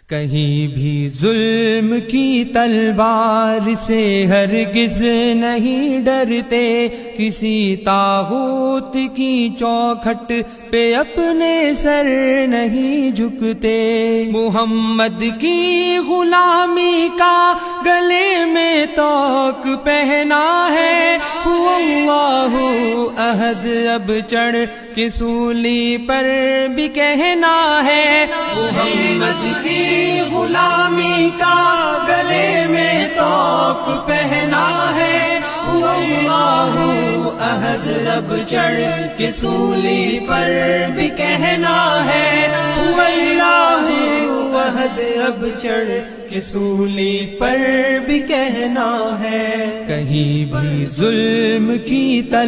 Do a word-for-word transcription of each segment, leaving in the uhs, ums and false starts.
کہیں بھی ظلم کی تلوار سے ہرگز نہیں ڈرتے، کسی طاغوت کی چوکھٹ پہ اپنے سر نہیں جھکتے، محمد کی غلامی کا گلے میں طوق پہنا ہے، هو اللہ احد اب چڑھ کے سولی پر بھی کہنا ہے، محمد کی غلامی کا گلے میں طوق پہنا ہے، هو اللہ احد اب چڑھ کے سولی پر بھی کہنا ہے، هو اللہ احد اب چڑھ کے سولی پر بھی کہنا ہے، کہیں بھی ظلم کی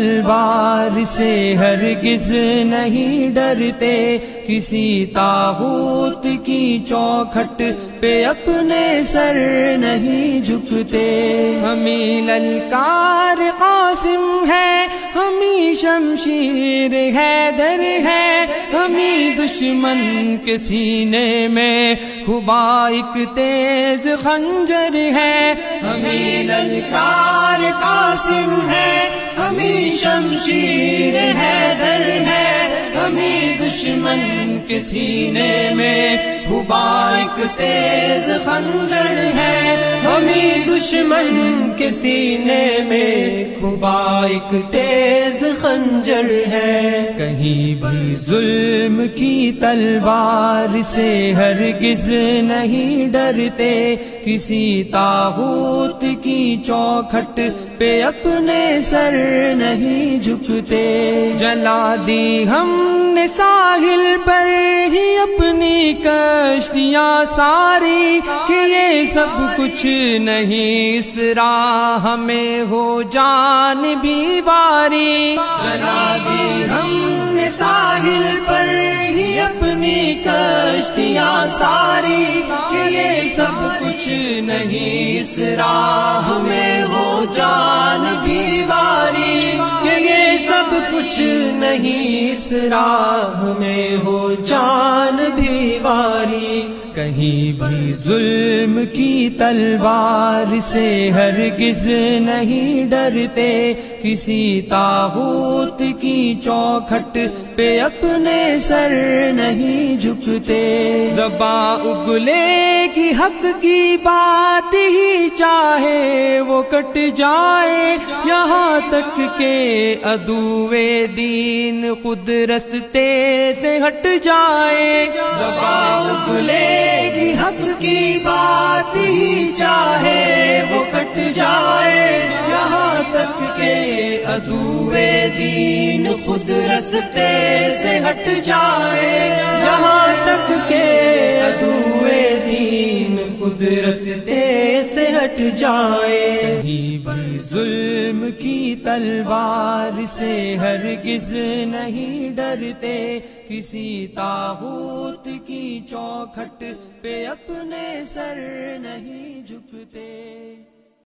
تلوار سے ہرگز نہیں ڈرتے، کسی طاغوت کی چوکھٹ پہ اپنے سر نہیں جھکتے، ہمیں للکار قاسم ہے، ہمیں شمشیر حیدر ہے، ہمیں دشمن کے سینے میں خبا ایک تیز خنجر ہے، ہمیں للکار قاسم ہے، ہمیں شمشیر حیدر ہے، ہمیں دشمن کے سینے میں خبا ایک تیز خنجر ہے، ہمیں دشمن کے سینے میں خبا ایک تیز خنجر ہے، کہیں بھی ظلم کی تلوار سے ہرگز نہیں ڈرتے، کسی طاغوت کی چوکھٹ پہ اپنے سر نہیں جھکتے، جلا دی ہم نے ساحل پر ہی اپنی کشتیاں ساری، کہ یہ سب کچھ نہیں اس راہ میں ہو جان بھی باری، جلا دی ہم نے ساحل پر ہی اپنی کشتیاں ساری، کہ یہ سب کچھ نہیں اس راہ میں ہو جان بھی باری، کہ یہ سب کچھ نہیں اس راہ میں ہو جان بھی باری، کہیں بھی ظلم کی تلوار سے ہرگز نہیں ڈرتے، کسی طاغوت کی چوکھٹ پہ اپنے سر نہیں جھکتے، زباں اگلے کی حق کی بات ہی چاہے وہ کٹ جائے، یہاں تک کہ عدوِ دین خود رستے سے ہٹ جائے، زباں اگلے کی حق کی بات ہی چاہے وہ کٹ جائے، یہاں تک کہ عدوِ دین خود رستے سے ہٹ جائے، یہاں تک کہ عدوِ دین خود رستے سے ہٹ جائے، کہیں بھی ظلم کی تلوار سے ہرگز نہیں ڈرتے، کسی طاغوت کی چوکھٹ پہ اپنے سر نہیں جھکتے۔